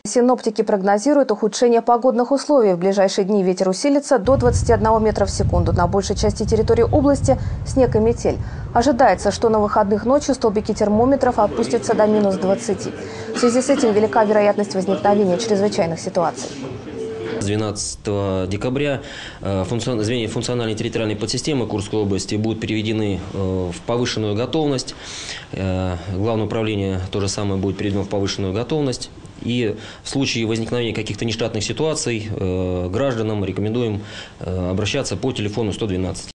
Синоптики прогнозируют ухудшение погодных условий. В ближайшие дни ветер усилится до 21 метра в секунду. На большей части территории области снег и метель. Ожидается, что на выходных ночью столбики термометров опустятся до минус 20. В связи с этим велика вероятность возникновения чрезвычайных ситуаций. С 12 декабря звенья функциональной территориальной подсистемы Курской области будут переведены в повышенную готовность. Главное управление то же самое будет переведено в повышенную готовность. И в случае возникновения каких-то нештатных ситуаций гражданам рекомендуем обращаться по телефону 112.